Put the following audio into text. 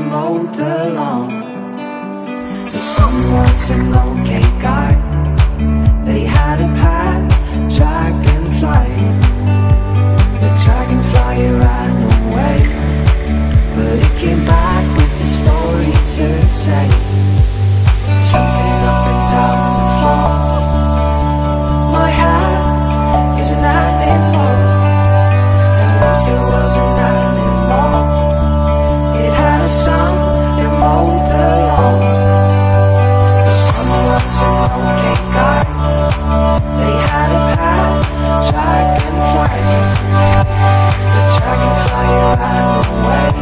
mowed the lawn. The son was an okay guy. They had a pet dragonfly. The dragonfly ran away, but it came back with a story to say. Jumping up and down the floor. My hat is an animal, and once there was an animal. It had a son that mowed the lawn. The son was an okay guy. They had a pet dragonfly. The dragonfly ran away,